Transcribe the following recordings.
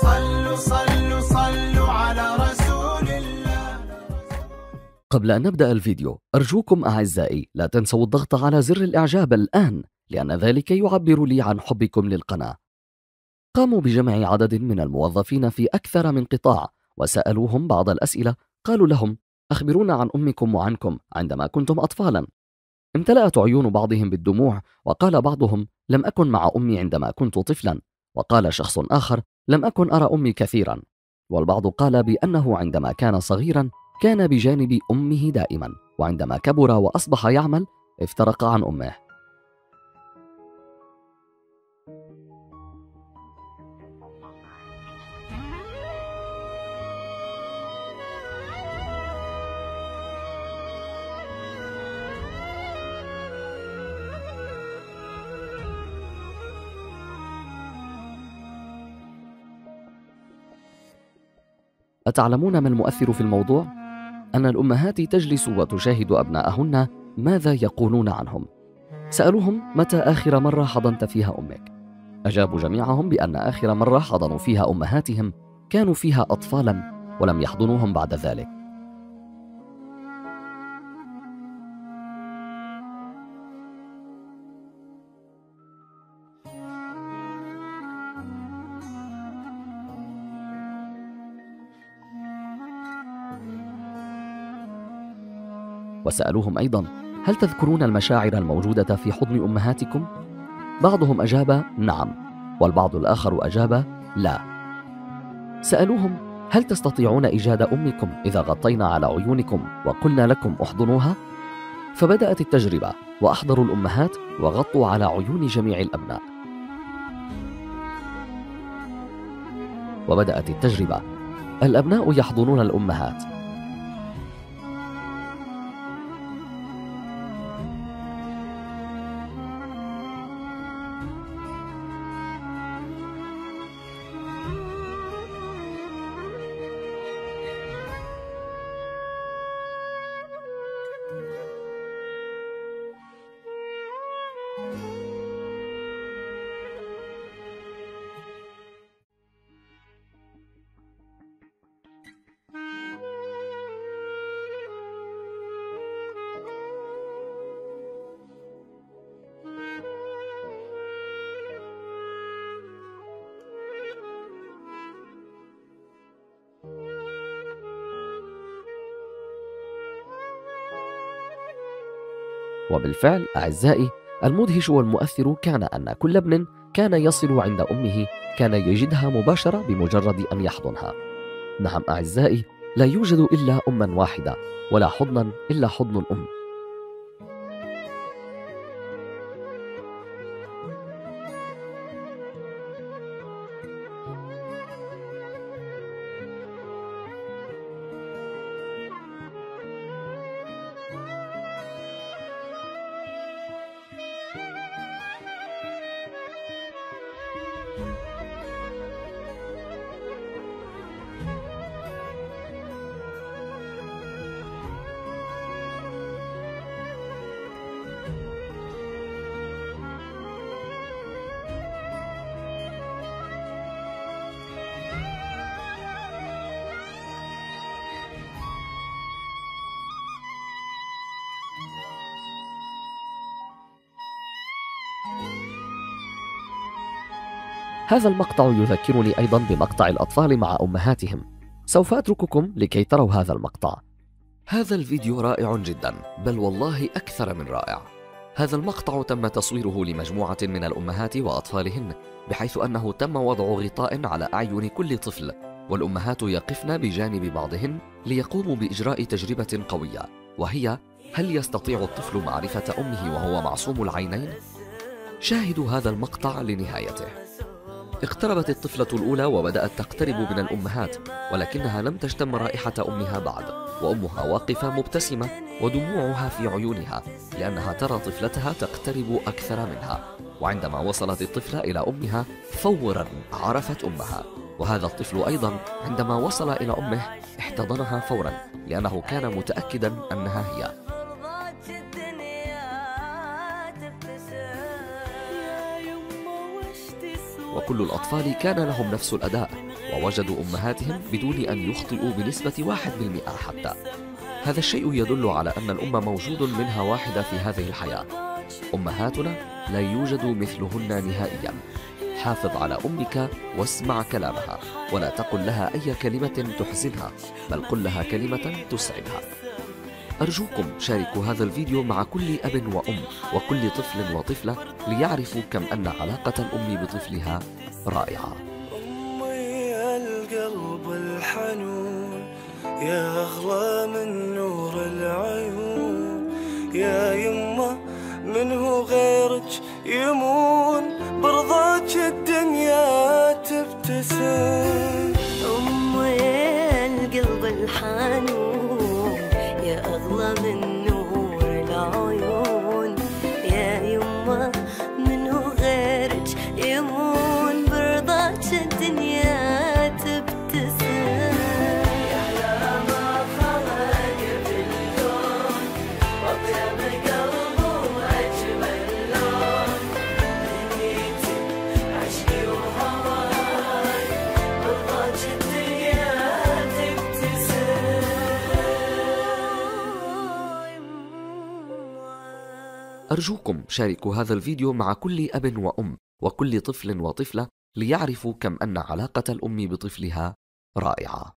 صلوا صلوا صلوا على رسول الله. قبل أن نبدأ الفيديو أرجوكم أعزائي لا تنسوا الضغط على زر الإعجاب الآن، لأن ذلك يعبر لي عن حبكم للقناة. قاموا بجمع عدد من الموظفين في أكثر من قطاع وسألوهم بعض الأسئلة. قالوا لهم: أخبرونا عن أمكم وعنكم عندما كنتم أطفالا. امتلأت عيون بعضهم بالدموع، وقال بعضهم: لم أكن مع أمي عندما كنت طفلا. وقال شخص آخر: لم أكن أرى أمي كثيرا. والبعض قال بأنه عندما كان صغيرا كان بجانب أمه دائما، وعندما كبر وأصبح يعمل افترق عن أمه. أتعلمون ما المؤثر في الموضوع؟ أن الأمهات تجلس وتشاهد أبناءهن ماذا يقولون عنهم. سألوهم: متى آخر مرة حضنت فيها أمك؟ أجابوا جميعهم بأن آخر مرة حضنوا فيها أمهاتهم كانوا فيها أطفالا ولم يحضنوهم بعد ذلك. وسألوهم أيضا: هل تذكرون المشاعر الموجودة في حضن أمهاتكم؟ بعضهم أجاب نعم، والبعض الآخر أجاب لا. سألوهم: هل تستطيعون إيجاد أمكم إذا غطينا على عيونكم وقلنا لكم احضنوها؟ فبدأت التجربة، وأحضروا الأمهات وغطوا على عيون جميع الأبناء. وبدأت التجربة، الأبناء يحضنون الأمهات. وبالفعل أعزائي، المدهش والمؤثر كان أن كل ابن كان يصل عند أمه كان يجدها مباشرة بمجرد أن يحضنها. نعم أعزائي، لا يوجد إلا أما واحدة، ولا حضنا إلا حضن الأم. هذا المقطع يذكرني أيضا بمقطع الأطفال مع أمهاتهم. سوف أترككم لكي تروا هذا المقطع. هذا الفيديو رائع جدا، بل والله أكثر من رائع. هذا المقطع تم تصويره لمجموعة من الأمهات وأطفالهن، بحيث أنه تم وضع غطاء على أعين كل طفل، والأمهات يقفن بجانب بعضهن ليقوموا بإجراء تجربة قوية، وهي: هل يستطيع الطفل معرفة أمه وهو معصوم العينين؟ شاهدوا هذا المقطع لنهايته. اقتربت الطفلة الأولى وبدأت تقترب من الأمهات، ولكنها لم تشتم رائحة أمها بعد، وأمها واقفة مبتسمة ودموعها في عيونها لأنها ترى طفلتها تقترب أكثر منها. وعندما وصلت الطفلة إلى أمها فورا عرفت أمها، وهذا الطفل أيضا عندما وصل إلى أمه احتضنها فورا لأنه كان متأكدا أنها هي. يا يما وش تسوى وكل الأطفال كان لهم نفس الأداء، ووجدوا أمهاتهم بدون أن يخطئوا بنسبة 1% حتى. هذا الشيء يدل على أن الأم موجود منها واحدة في هذه الحياة. أمهاتنا لا يوجد مثلهن نهائيا. حافظ على أمك واسمع كلامها، ولا تقل لها أي كلمة تحزنها، بل قل لها كلمة تسعدها. أرجوكم شاركوا هذا الفيديو مع كل أب وأم وكل طفل وطفلة ليعرفوا كم أن علاقة الأم بطفلها رائعة. أمي القلب الحنون، يا أغلى من نور العيون، يا يمه منه غيرك يمون، برضاك الدنيا تبتسم. أمي القلب الحنون، يا أغلى من نور العيون، يا يمه منه غيرك يمون، برضاك الدنيا تبتسم. أرجوكم شاركوا هذا الفيديو مع كل أب وأم وكل طفل وطفلة ليعرفوا كم أن علاقة الأم بطفلها رائعة.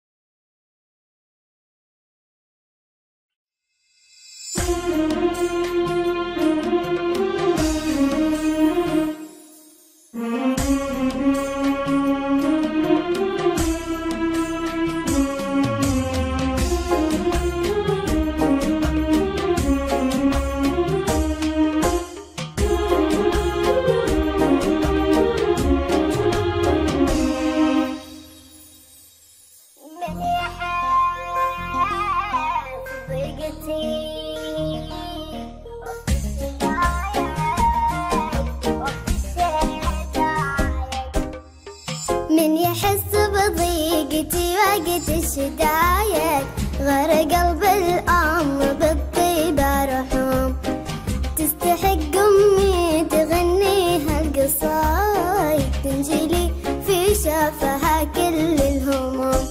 من يحس بضيقتي وقت الشدايد، غير قلب الأم بالطيبة رحوم، تستحق أمي تغني هالقصايد، تنجلي في شافها كل الهموم.